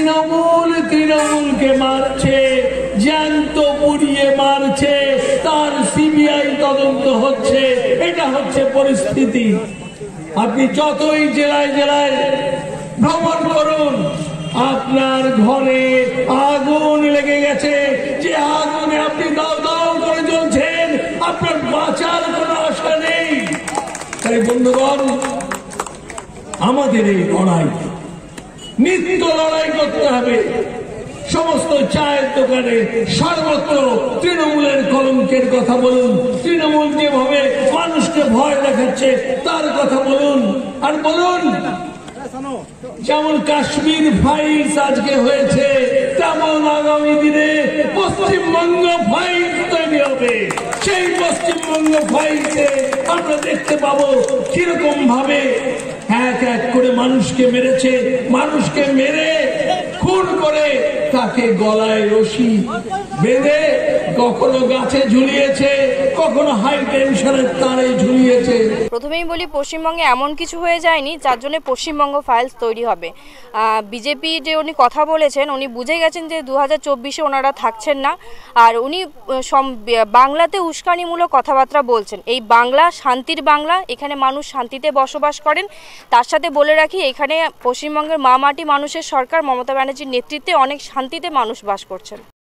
তৃণমূলকে মারছে, জ্যান্ত পুড়িয়ে মারছে, তার সিবিআই তদন্ত হচ্ছে। এটা হচ্ছে পরিস্থিতি। আপনি যতই জেলায় জেলায় ভ্রমণ করুন, আপনার ঘরে আগুন লেগে গেছে, যে আগুনে আপনি দাও দাও করে জ্বলছেন, আপনার বাঁচার কোনো আশা নেই। তাই বন্ধুগণ, আমাদের এই লড়াই, নিত্য লড়াই করতে হবে। সমস্ত চায়ের দোকানে সর্বত্র তৃণমূলের কলঙ্কের কথা বলুন, তৃণমূল যেভাবে মানুষকে ভয় দেখাচ্ছে তার কথা বলুন। আর বলুন, যেমন কাশ্মীর ফাইলস আজকে হয়েছে, তেমন আগামী দিনে পশ্চিমবঙ্গ ফাইলস তৈরি হবে। সেই পশ্চিমবঙ্গ ফাইলসে আমরা দেখতে পাবো কিরকম ভাবে এক এক করে মানুষকে মেরেছে, মানুষকে মেরে খুন করে তাকে গলায় রশি বেঁধে কখনো গাছে ঝুলিয়েছে, কখনো হাই টেনশনের তারে ঝুলিয়েছে। প্রথমেই বলি, পশ্চিমবঙ্গে এমন কিছু হয়ে যায়নি যার জন্য পশ্চিমবঙ্গ ফাইলস তৈরি হবে। বিজেপি যে উনি কথা বলেছেন, উনি বুঝে গেছেন যে 2024-এ ওনারা থাকছেন না, আর উনি বাংলাতে উস্কানিমূলক কথাবার্তা বলছেন। এই বাংলা শান্তির বাংলা, এখানে মানুষ শান্তিতে বসবাস করেন। তার সাথে বলে রাখি, এখানে পশ্চিমবঙ্গের মা মাটি মানুষের সরকার মমতা ব্যানার্জির নেতৃত্বে অনেক শান্তিতে মানুষ বাস করছেন।